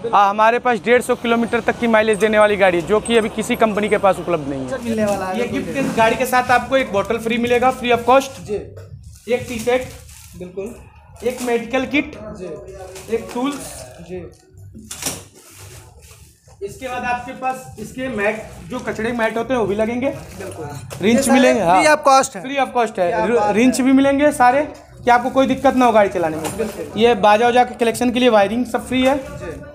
हमारे पास 150 किलोमीटर तक की माइलेज देने वाली गाड़ी है, जो कि अभी किसी कंपनी के पास उपलब्ध नहीं है। मिलने वाला है ये गिफ्ट गाड़ी के साथ आपको एक बोतल फ्री मिलेगा, फ्री ऑफ कॉस्ट जी। एक टी शर्ट, बिल्कुल, एक मेडिकल किट जी, एक टूल्स जी। इसके बाद आपके पास इसके मैट, जो कचड़े मैट होते हैं वो भी लगेंगे, बिल्कुल। रिंच मिलेंगे, फ्री ऑफ कॉस्ट है, फ्री ऑफ कॉस्ट है। रिंच भी मिलेंगे सारे, कि आपको कोई दिक्कत ना हो गाड़ी चलाने में। ये बाजा वजा के कलेक्शन के लिए वायरिंग सब फ्री है।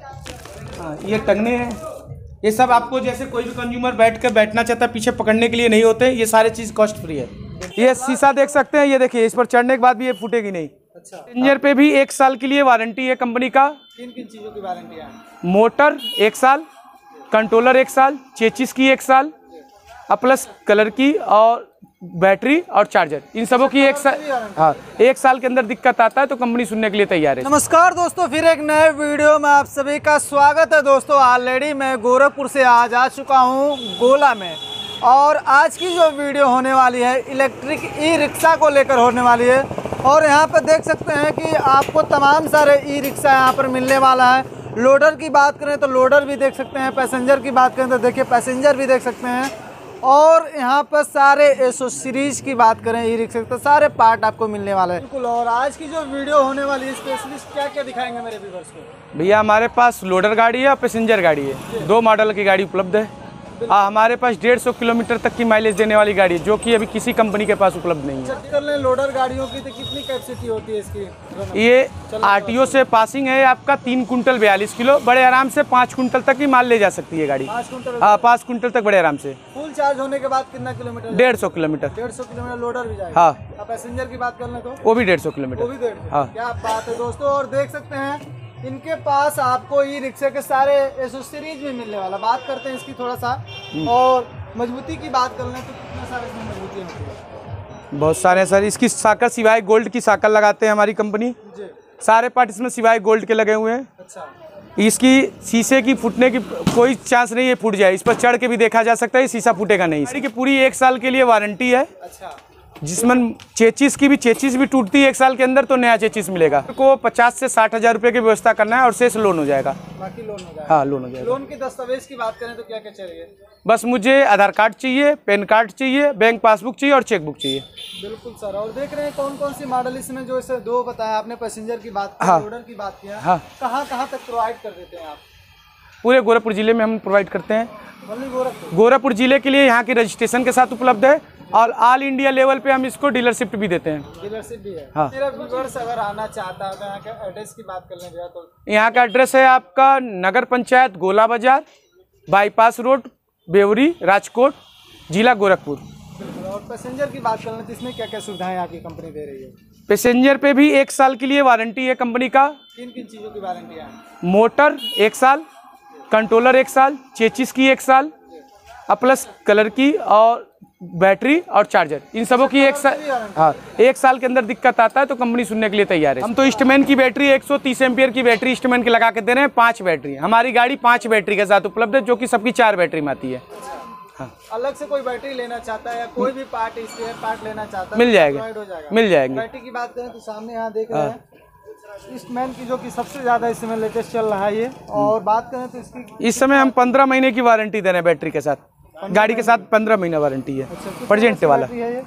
हाँ, ये टंगने हैं, ये सब आपको जैसे कोई भी कंज्यूमर बैठना चाहता है, पीछे पकड़ने के लिए नहीं होते, ये सारे चीज़ कॉस्ट फ्री है। ये शीशा देख सकते हैं, ये देखिए, इस पर चढ़ने के बाद भी ये फूटेगी नहीं। अच्छा। पैसेंजर पे भी 1 साल के लिए वारंटी है कंपनी का। किन किन चीज़ों की वारंटी है? मोटर 1 साल, कंट्रोलर 1 साल, चेचिस की 1 साल, प्लस कलर की और बैटरी और चार्जर, इन सबों की 1 साल। हाँ, 1 साल के अंदर दिक्कत आता है तो कंपनी सुनने के लिए तैयार है। नमस्कार दोस्तों, फिर एक नए वीडियो में आप सभी का स्वागत है। दोस्तों, ऑलरेडी मैं गोरखपुर से आज आ चुका हूँ गोला में, और आज की जो वीडियो होने वाली है इलेक्ट्रिक ई रिक्शा को लेकर होने वाली है। और यहाँ पर देख सकते हैं कि आपको तमाम सारे ई रिक्शा यहाँ पर मिलने वाला है। लोडर की बात करें तो लोडर भी देख सकते हैं, पैसेंजर की बात करें तो देखिए पैसेंजर भी देख सकते हैं, और यहाँ पर सारे एसो सीरीज की बात करें ई रिक्शा तो सारे पार्ट आपको मिलने वाले हैं। बिल्कुल। और आज की जो वीडियो होने वाली है, स्पेशलिस्ट क्या क्या दिखाएंगे मेरे व्यूअर्स को? भैया, हमारे पास लोडर गाड़ी है और पैसेंजर गाड़ी है, 2 मॉडल की गाड़ी उपलब्ध है। हमारे पास 150 किलोमीटर तक की माइलेज देने वाली गाड़ी है, जो कि अभी किसी कंपनी के पास उपलब्ध नहीं है। चेक कर लें लोडर गाड़ियों की तो कितनी कैपेसिटी होती है इसकी? ये आरटीओ से पासिंग है आपका 3 कुंटल 42 किलो, बड़े आराम से 5 कुंटल तक ही माल ले जा सकती है गाड़ी। 5 कुंटल? हाँ, 5 कुंटल तक बड़े आराम से। फुल चार्ज होने के बाद कितना किलोमीटर? 150 किलोमीटर। 150 किलोमीटर लोडर भी जाएगा। हाँ। पैसेंजर की बात कर लें तो वो भी 150 किलोमीटर। वो भी 150। हाँ। क्या बात है दोस्तों। और देख सकते हैं इनके पास आपको ई रिक्शे के सारे एसेसरीज भी मिलने वाला। बात करते हैं इसकी थोड़ा सा, और मजबूती की बात कर लें तो कितने सारे इसमें मजबूती होती है? बहुत सारे सर। इसकी साकर सिवाय गोल्ड की साकर लगाते हैं हमारी कंपनी, सारे पार्ट इसमें सिवाय गोल्ड के लगे हुए हैं। अच्छा। इसकी शीशे की फूटने की कोई चांस नहीं है, फूट जाए। इस पर चढ़ के भी देखा जा सकता है, शीशा फूटेगा नहीं। गाड़ी की पूरी 1 साल के लिए वारंटी है। अच्छा। जिसमें चेचिस भी टूटती है 1 साल के अंदर तो नया चेचिस मिलेगा। को 50 से 60 हज़ार रुपये की व्यवस्था करना है और शेष लोन हो जाएगा। बाकी लोन हो जाएगा? हाँ, लोन हो जाएगा। लोन के दस्तावेज की बात करें तो क्या क्या चाहिए? बस मुझे आधार कार्ड चाहिए, पैन कार्ड चाहिए, बैंक पासबुक चाहिए और चेकबुक चाहिए। बिल्कुल सर। और देख रहे हैं कौन कौन सी मॉडल इसमें, जो इसे 2 बताया आपने, पैसेंजर की बात की, हाँ। लोडर की बात किया। हाँ। कहाँ कहाँ तक प्रोवाइड कर देते हैं आप? पूरे गोरखपुर जिले में हम प्रोवाइड करते हैं। गोरखपुर? गोरखपुर जिले के लिए यहाँ की रजिस्ट्रेशन के साथ उपलब्ध है, और ऑल इंडिया लेवल पे हम इसको डीलरशिप भी देते हैं। डीलरशिप भी है? हाँ। मेरा व्यूअर्स अगर आना चाहता है तो यहाँ के एड्रेस की बात कर लें भैया तो? यहाँ का एड्रेस है आपका नगर पंचायत गोला बाजार, बाईपास रोड, बेवरी, राजकोट, जिला गोरखपुर। और पैसेंजर की बात कर लें तो इसमें क्या क्या सुविधाएं आपकी कंपनी दे रही है? पैसेंजर पे भी 1 साल के लिए वारंटी है कंपनी का। किन किन चीज़ों की वारंटी है? मोटर मोटर 1 साल, कंट्रोलर 1 साल, चेचिस की 1 साल, प्लस कलर की और बैटरी और चार्जर, इन सबों की 1 साल। हाँ, 1 साल के अंदर दिक्कत आता है तो कंपनी सुनने के लिए तैयार है। हम तो ईस्टमैन की बैटरी 130 एम्पियर की बैटरी ईस्टमैन की लगा के दे रहे हैं। 5 बैटरी हमारी गाड़ी 5 बैटरी के साथ उपलब्ध है, जो कि सबकी 4 बैटरी में आती है। हाँ। अलग से कोई बैटरी लेना चाहता है या कोई भी पार्ट स्पेयर पार्ट लेना चाहता है मिल जाएगा, हो जाएगा? मिल जाएंगे। बैटरी की बात करें तो सामने यहाँ देख रहे हैं ईस्टमैन की, जो कि सबसे ज़्यादा इस समय लेटेस्ट चल रहा है ये। और बात करें तो इसकी इस समय हम 15 महीने की वारंटी दे रहे हैं बैटरी के साथ, गाड़ी के साथ 15 महीना वारंटी है। अच्छा, प्रेजेंट वाला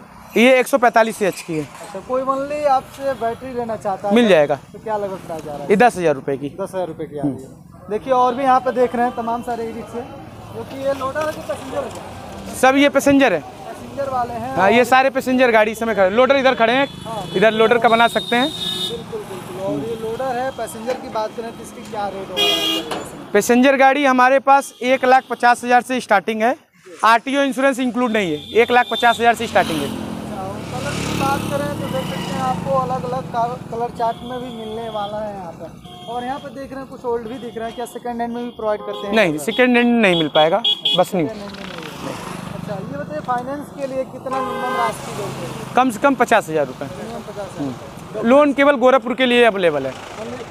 ये 145 एच की है। अच्छा, कोई ओनली आपसे बैटरी लेना चाहता है मिल जाएगा। तो क्या लगभग प्राइस जा रहा है? ये 10,000 रुपये की। 10,000 रुपये की आ रही है। देखिए, और भी यहाँ पे देख रहे हैं तमाम सारे ई रिक्शे, जो कि ये लोडर है कि पैसेंजर है? सब ये पैसेंजर है। पैसेंजर वाले हैं? हाँ, ये सारे पैसेंजर गाड़ी इस समय खड़े। लोडर इधर खड़े हैं। हाँ। इधर लोडर का बना सकते हैं। बिल्कुल बिल्कुल। और ये लोडर है। पैसेंजर की बात करें तो इसकी क्या रेट होगा? पैसेंजर गाड़ी हमारे पास 1,50,000 से स्टार्टिंग है। आरटीओ इंश्योरेंस इंक्लूड नहीं है, 1,50,000 से स्टार्टिंग है। कलर की बात करें तो देख सकते हैं आपको अलग अलग कलर चार्ट में भी मिलने वाला है यहाँ पर। और यहाँ पर देख रहे हैं कुछ ओल्ड भी दिख रहा है। क्या सेकंड हैंड में भी प्रोवाइड करते हैं? नहीं, सेकंड हैंड नहीं मिल पाएगा, बस नहीं। अच्छा, ये बताइए फाइनेंस के लिए कितना मिनिमम राशि देते हैं? कम से कम 50,000 रुपये। मिनिमम 50,000। लोन केवल गोरखपुर के लिए अवेलेबल है।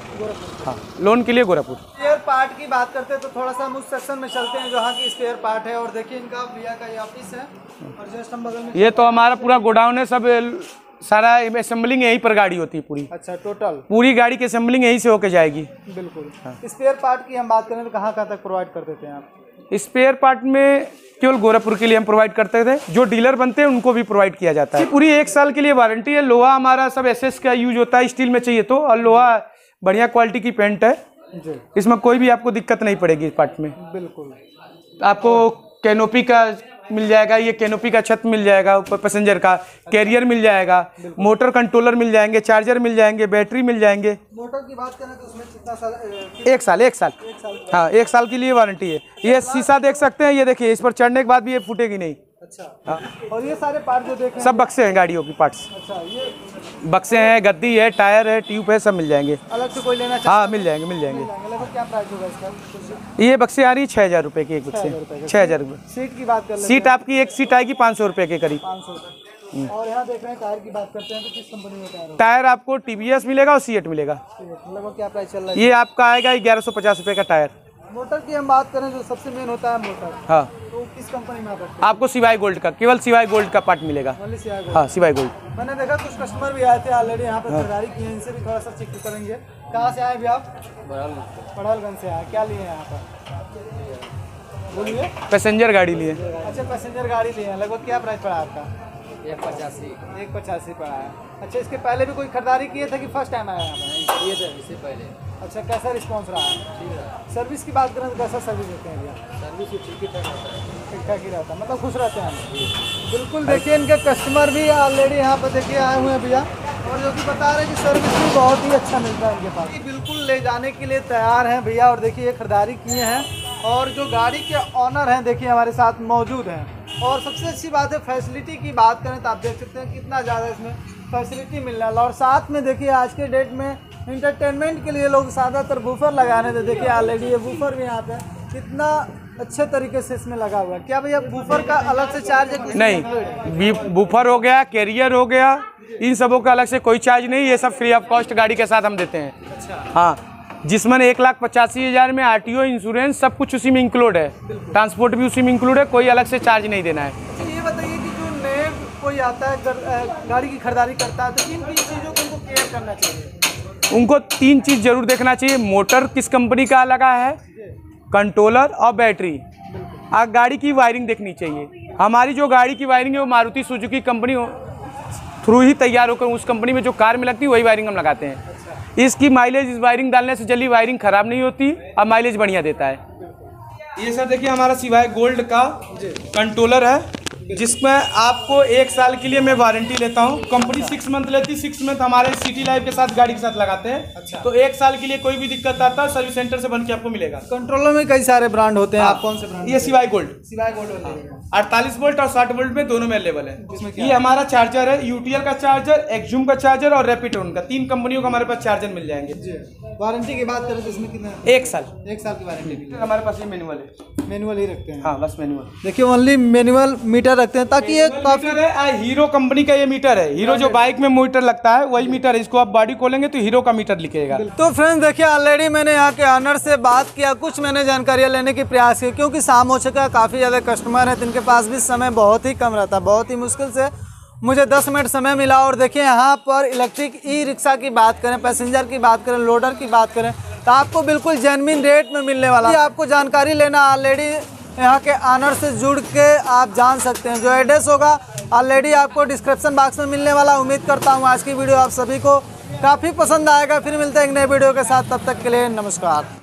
हाँ, लोन के लिए गोरखपुर। स्पेयर पार्ट की बात करते हैं तो थोड़ा सा हम उस सेक्शन में चलते हैं जहाँ की स्पेयर पार्ट है। और देखिए इनका भैया का ये ऑफिस है, और जस्ट हम बगल में ये तो हमारा पूरा गोडाउन है, सब सारा असेंबलिंग यहीं पर गाड़ी होती है पूरी। अच्छा, टोटल पूरी गाड़ी की असेंबलिंग यहीं से होके जाएगी। बिल्कुल। स्पेयर पार्ट की हम बात करें तो कहाँ तक प्रोवाइड कर देते हैं आप? स्पेयर पार्ट में केवल गोरखपुर के लिए हम प्रोवाइड करते थे, जो डीलर बनते हैं उनको भी प्रोवाइड किया जाता है। पूरी 1 साल के लिए वारंटी है। लोहा हमारा सब एसएस का यूज होता है, स्टील में चाहिए तो, और लोहा बढ़िया क्वालिटी की पेंट है जी। इसमें कोई भी आपको दिक्कत नहीं पड़ेगी इस पार्ट में। बिल्कुल। आपको कैनोपी का मिल जाएगा, ये कैनोपी का छत मिल जाएगा, ऊपर पैसेंजर का कैरियर मिल जाएगा, मोटर कंट्रोलर मिल जाएंगे, चार्जर मिल जाएंगे, बैटरी मिल जाएंगे। मोटर की बात करें तो उसमें कितना साल? 1 साल। 1 साल, हाँ 1 साल के लिए वारंटी है। ये शीशा देख सकते हैं, ये देखिए, इस पर चढ़ने के बाद भी ये फूटेगी नहीं। अच्छा। हाँ। और ये सारे पार्ट जो देख रहे हैं सब बक्से हैं गाड़ियों की पार्ट्स। अच्छा, ये बक्से हैं, गद्दी है, टायर है, ट्यूब है, सब मिल जाएंगे। अलग से कोई लेना चाहता हाँ मिल जाएंगे, मिल जाएंगे। लगभग क्या प्राइस होगा इसका? ये बक्से आ रही है 6,000 रुपये की, एक बक्से 6,000 रुपये। सीट की बात कर लेते सीट आपकी एक सीट आएगी 500 रुपये के करीब। 500 रुपये। और यहाँ देख रहे हैं टायर की बात करते हैं तो किस कंपनी में टायर होगा? टायर आपको TVS मिलेगा और सीएट मिलेगा। लगभग क्या प्राइस चल रहा है? ये आपका आएगा 1150 रुपये का टायर। मोटर की हम बात करें जो सबसे मेन होता है मोटर, हाँ तो किस कंपनी में आप रखते हैं? आपको सिवाय गोल्ड का, केवल सिवाय गोल्ड का पार्ट मिलेगा। ओनली सिवाय गोल्ड। हाँ सिवाय गोल्ड। मैंने देखा कुछ कस्टमर भी आए थे ऑलरेडी यहाँ पर खरीदारी की है, इनसे भी थोड़ा सा चेक करेंगे। कहाँ से आए भी आप? बड़ालगंज से आए। क्या लिए हैं यहाँ पर? बोलिए। पैसेंजर गाड़ी लिए। अच्छा, पैसेंजर गाड़ी लिए हैं। लगभग क्या प्राइस पड़ा आपका? 185 पड़ा है। अच्छा, इसके पहले भी कोई खरीदारी किए थे कि फर्स्ट टाइम आया यहाँ पर? ये था इससे पहले। अच्छा, कैसा रिस्पांस रहा है? ठीक है। सर्विस की बात करें तो कैसा सर्विस देते हैं भैया? सर्विस भी ठीक ही ठाक होता है। ठीक ठाक ही रहता है, मतलब खुश रहते हैं। बिल्कुल। देखिए इनके कस्टमर भी ऑलरेडी यहाँ पर देखिए आए हुए हैं भैया, और जो कि बता रहे हैं कि सर्विस भी बहुत ही अच्छा मिलता है इनके पास। बिल्कुल ले जाने के लिए तैयार हैं भैया। और देखिए ये खरीदारी किए हैं, और जो गाड़ी के ऑनर हैं देखिए हमारे साथ मौजूद हैं। और सबसे अच्छी बात है फैसिलिटी की बात करें तो आप देख सकते हैं कितना ज़्यादा इसमें फैसिलिटी मिल रहा है। और साथ में देखिए आज के डेट में इंटरटेनमेंट के लिए लोग ज़्यादातर बूफर लगाने थे। देखिए ऑलरेडी ये बूफर भी यहाँ पे कितना अच्छे तरीके से इसमें लगा हुआ है। क्या भैया बूफर का अलग से चार्ज है? नहीं, बूफर हो गया, कैरियर हो गया, इन सबों का अलग से कोई चार्ज नहीं। ये सब फ्री ऑफ कॉस्ट गाड़ी के साथ हम देते हैं। अच्छा। हाँ, जिसमें 1,85,000 में RTO इंश्योरेंस सब कुछ उसी में इंक्लूड है, ट्रांसपोर्ट भी उसी में इंक्लूड है, कोई अलग से चार्ज नहीं देना है। अच्छा, ये बताइए कि जो नए कोई आता है गाड़ी की खरीदारी करता है तो किन किन चीज़ों को उनको केयर करना चाहिए? उनको 3 चीज़ जरूर देखना चाहिए। मोटर किस कंपनी का लगा है, कंट्रोलर और बैटरी। गाड़ी की वायरिंग देखनी चाहिए। हमारी जो गाड़ी की वायरिंग है वो मारुति सुजुकी कंपनी थ्रू ही तैयार होकर उस कंपनी में जो कार में लगती है वही वायरिंग हम लगाते हैं। इसकी माइलेज, इस वायरिंग डालने से जल्दी वायरिंग खराब नहीं होती और माइलेज बढ़िया देता है। ये सर देखिए हमारा सिवाय गोल्ड का कंट्रोलर है, जिसमें आपको 1 साल के लिए मैं वारंटी लेता हूँ। कंपनी 6 मंथ लेती है, 6 मंथ हमारे सिटी लाइफ के साथ गाड़ी के साथ लगाते हैं। अच्छा। तो 1 साल के लिए कोई भी दिक्कत आता है सर्विस सेंटर से बन के आपको मिलेगा। कंट्रोलर में कई सारे ब्रांड होते हैं। आप कौन से ब्रांड? ये सिवाय गोल्ड। सिवाय गोल्ड 48 वोल्ट और 60 वोल्ट में दोनों में अवेलेबल है। ये हमारा चार्जर है, UTL का चार्जर, एक्जूम का चार्जर और रैपिडोन का, 3 कंपनियों का हमारे पास चार्जर मिल जाएंगे। वारंटी की बात करें तो इसमें कितना? 1 साल। 1 साल की वारंटी हमारे पास ये मैनुअल है। मैनुअल ही रखते हैं? हाँ बस मैनुअल। देखिए ओनली मैनुअल मीटर रखते हैं ताकि ये काफी है। हीरो कंपनी का ये मीटर है। हीरो जो बाइक में मीटर लगता है वही मीटर है। इसको आप बॉडी खोलेंगे तो हीरो का मीटर लिखेगा। तो फ्रेंड्स देखिए ऑलरेडी मैंने यहाँ के ऑनर से बात किया, कुछ मैंने जानकारियाँ लेने की प्रयास की, क्योंकि शाम हो चुका है, काफ़ी ज़्यादा कस्टमर है, जिनके पास भी समय बहुत ही कम रहता है। बहुत ही मुश्किल से मुझे 10 मिनट समय मिला। और देखिए यहाँ पर इलेक्ट्रिक ई-रिक्शा की बात करें, पैसेंजर की बात करें, लोडर की बात करें तो आपको बिल्कुल जेन्युइन रेट में मिलने वाला है। आपको जानकारी लेना ऑलरेडी यहाँ के ऑनर से जुड़ के आप जान सकते हैं। जो एड्रेस होगा ऑलरेडी आपको डिस्क्रिप्शन बॉक्स में मिलने वाला। उम्मीद करता हूँ आज की वीडियो आप सभी को काफ़ी पसंद आएगा। फिर मिलते हैं एक नए वीडियो के साथ, तब तक के लिए नमस्कार।